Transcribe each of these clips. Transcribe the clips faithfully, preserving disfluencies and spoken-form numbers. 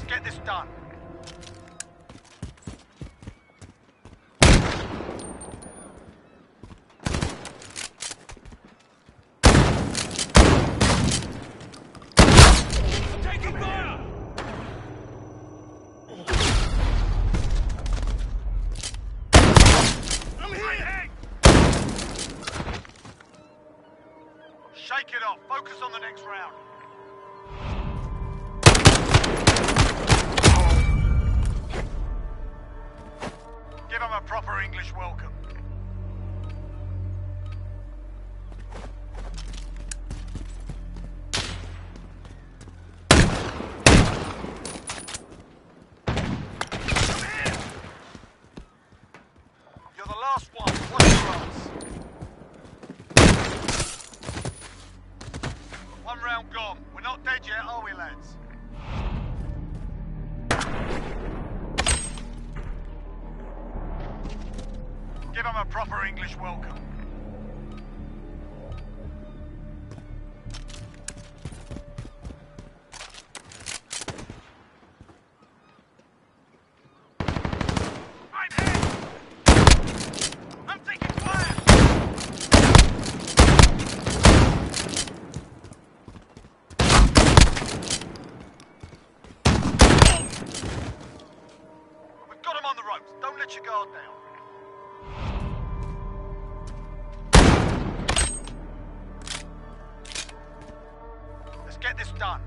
Get this done. I'm taking fire! I'm here! Shake it off. Focus on the next round. Give them a proper English welcome. You're the last one. Watch your eyes. One round gone. We're not dead yet, are we, lads? Give them a proper English welcome. I'm hit! I'm taking fire! We've got them on the ropes. Don't let your guard down. Let's get this done.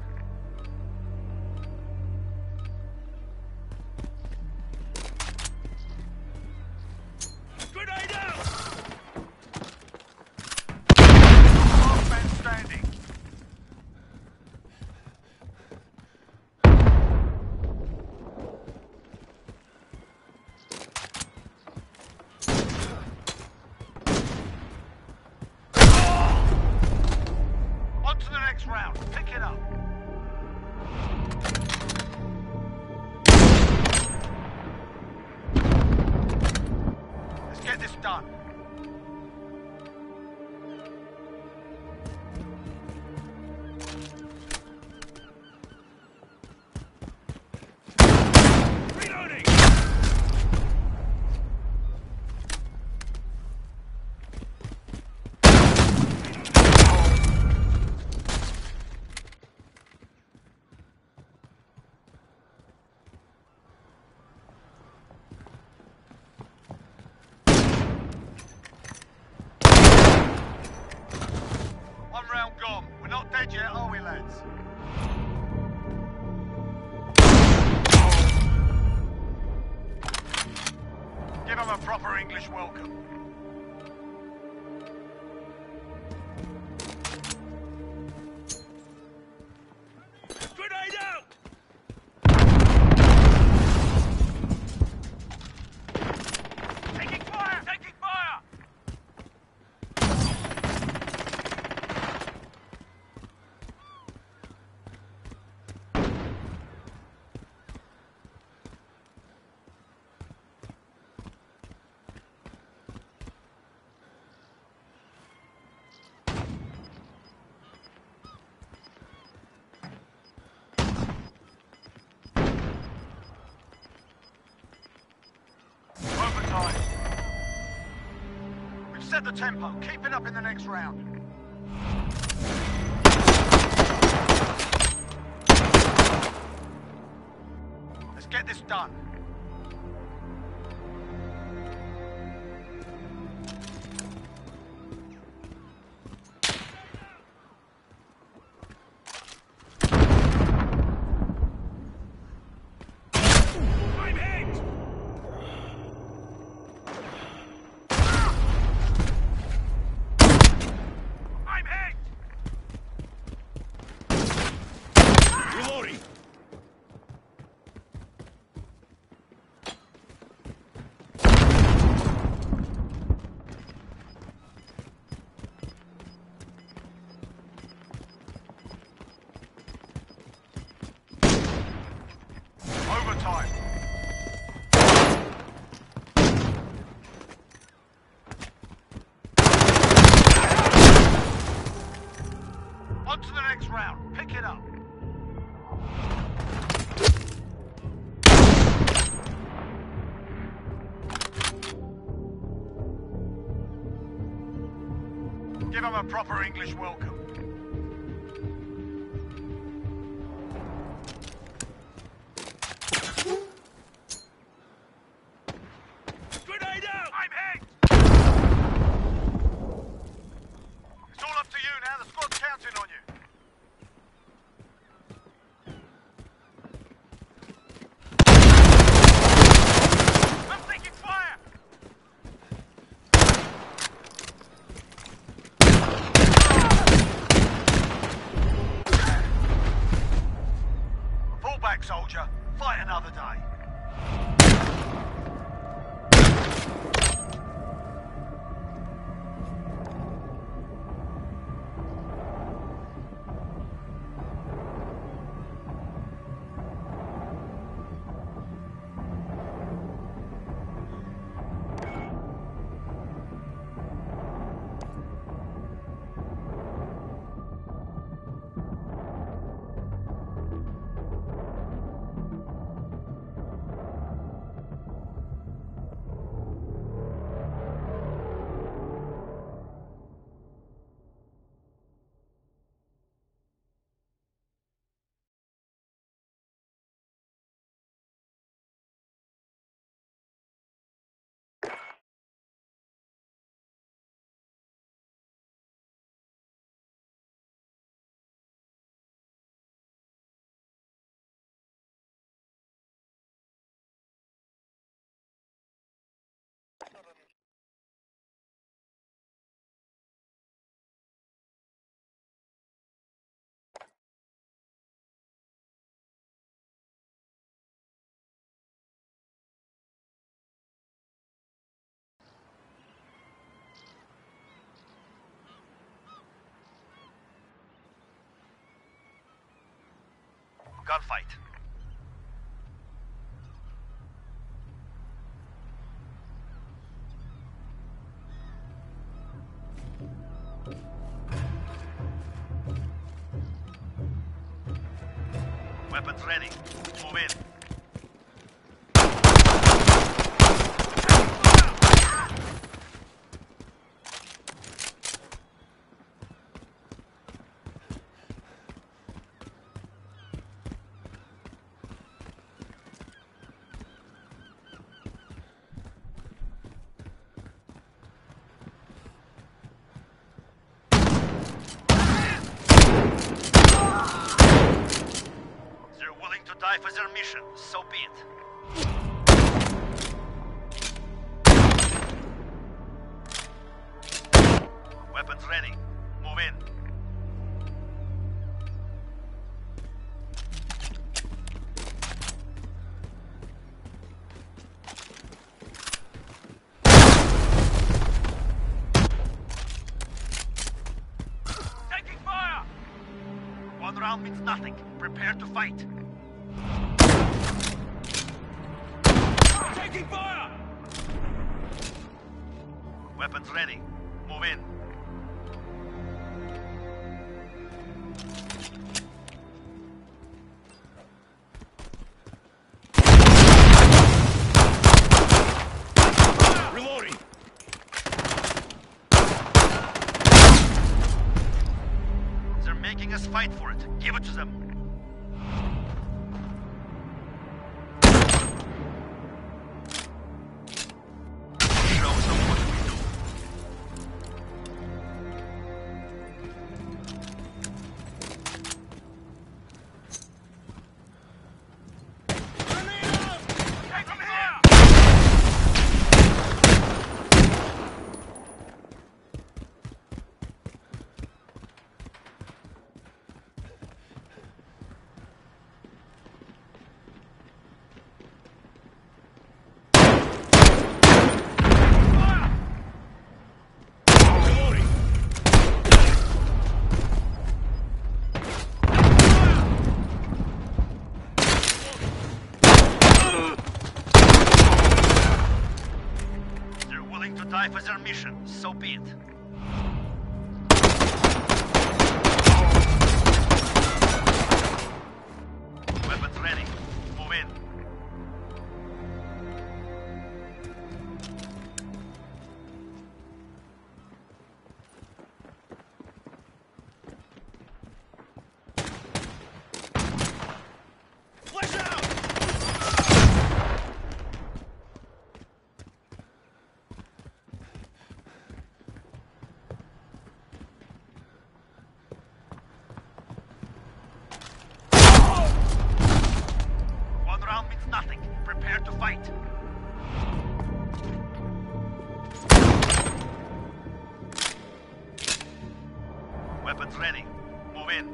Grenade out! Last man standing. On to the next round. Pick it up. Let's get this done. Reloading! One round gone. We're not dead yet, are we, lads? Give them a proper English welcome. Grenade out! Taking fire! Taking fire! Overtime. We've set the tempo. Keep it up in the next round. Let's get this done. I'm hit! I'm hit! Reloading! Overtime. On to the next round. Pick it up. Give them a proper English welcome. Grenade out! I'm hit! It's all up to you now. The squad's counting on you. I'm taking fire! Fall back, soldier. Fight another day. Gunfight. Weapons ready. Move in. Die for their mission, so be it. Weapons ready. Move in. Taking fire! One round means nothing. Prepare to fight. Taking fire! Weapons ready. Move in. Reloading! They're making us fight for it. Give it to them. Die for their mission, so be it. Weapons ready. Move in. Weapons ready. Move in.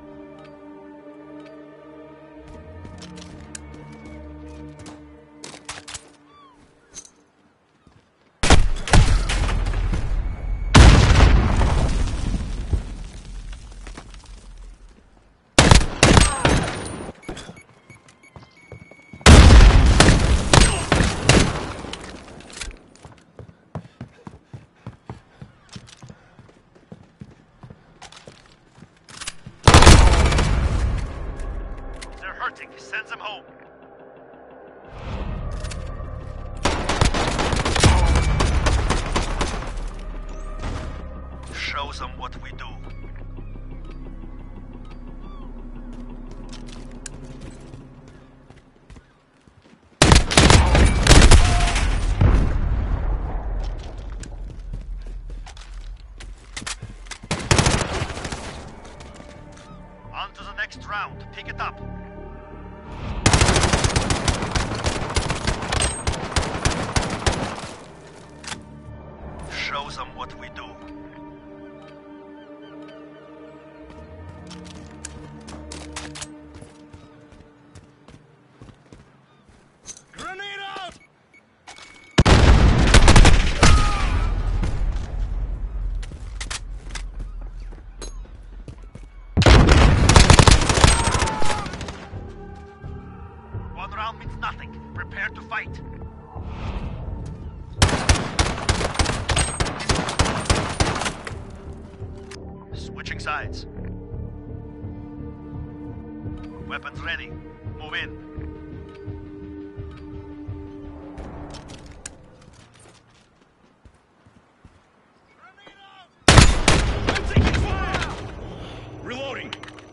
Send them home. Show them what we do. On to the next round. Pick it up. Show them what we do. Grenade out! One round means nothing. Prepare to fight. Switching sides. Weapons ready. Move in. I'm taking fire! Reloading.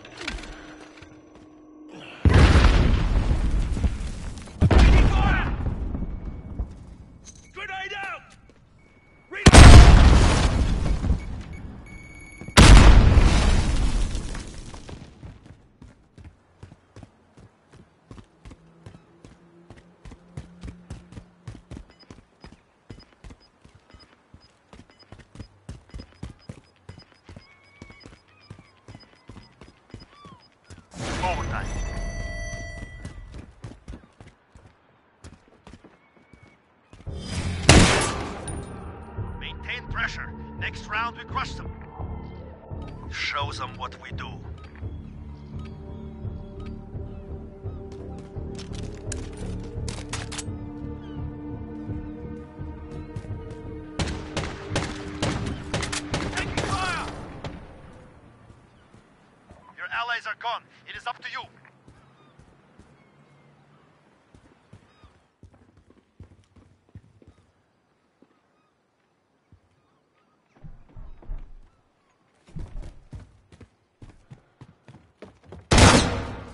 Taking fire! Grenade out! Overtime. Maintain pressure. Next round we crush them. Show them what we do. Taking fire! Your allies are gone. It is up to you.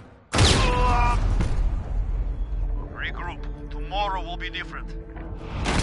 Regroup. Tomorrow will be different.